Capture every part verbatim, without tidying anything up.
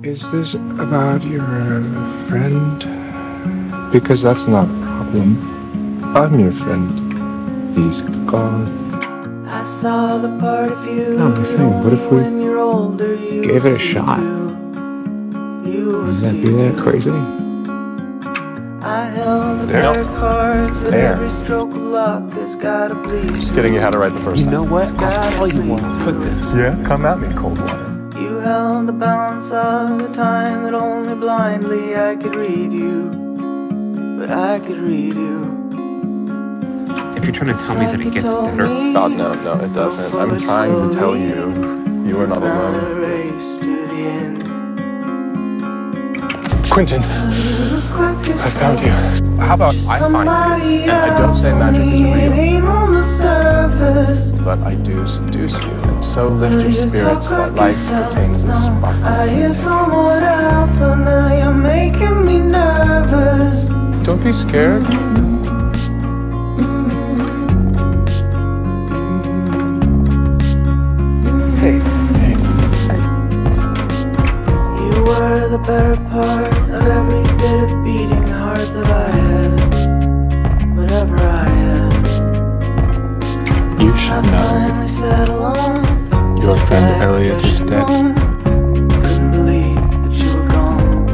Is this about your uh, friend? Because that's not a problem. I'm your friend. He's gone. I saw the part of you. No, I'm saying, what if we when you're older, you gave it a shot? Would that be that crazy? I held the There. better cards, but There. every stroke of luck has gotta bleed. Just getting you how to write the first You time. know what? I'll tell you what. Put this. Yeah, come at me, cold water. You held the balance of a time that only blindly I could read you. But I could read you. If you're trying to tell me that it gets better, God, no, no, it doesn't. I'm trying to tell you, you are not alone. Quentin, I found you. How about I find you, and I don't say magic is real, but I do seduce you, and so lift your spirits that life contains this sparkle. I hear someone else, so now you're making me nervous. Don't be scared. Hey, hey, hey. You were the better part of every bit of beating heart that I had. Whatever I had. You should I know. finally sat alone. Your friend Elliot is dead. Couldn't believe that you were gone.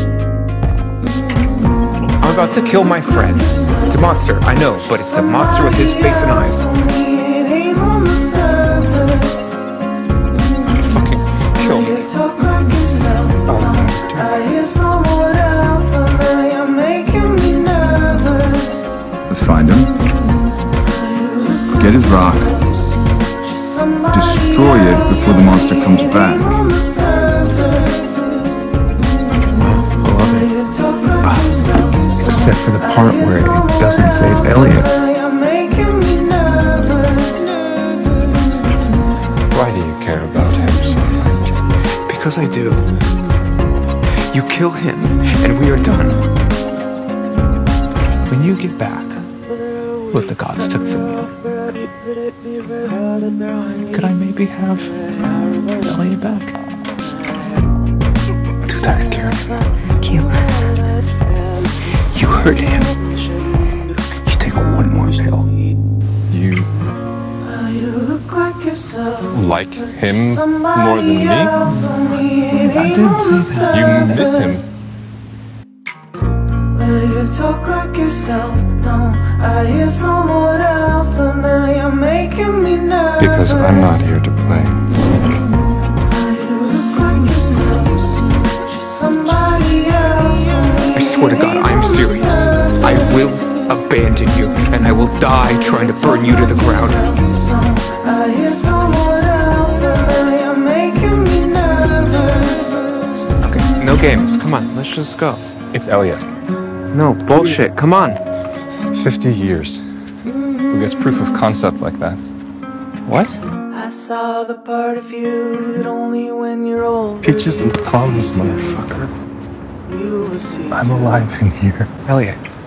I'm about to kill my friend. It's a monster, I know, but it's a monster with his face and eyes. It ain't on the surface. Fucking kill me. You talk like yourself. Oh, I hear someone else, so now you're making me nervous. Let's find him. Get his rock. Destroy it before the monster comes back. Except for the part where it doesn't save Elliot. why do you care about him so much? Because I do. You kill him, and we are done. When you get back what the gods took from you, could I maybe have Elliot back? I'm too tired of caring about Queliot. You hurt him. You take one more pill. You like him more than me? I didn't say that. You miss him. You talk like yourself, no, I hear someone else, so now you're making me nervous. Because I'm not here to play. You look like yourself, just somebody else. I swear to God, I'm serious. I will abandon you, and I will die trying to burn you to the ground. I hear someone else, so now you're making me nervous. Okay, no games. Come on, let's just go. It's Elliot. No, bullshit. Come on. Fifty years. Who gets proof of concept like that? What? I saw the part of you that only when you're older Peaches and plums, motherfucker. you will see. I'm alive in here. Elliot.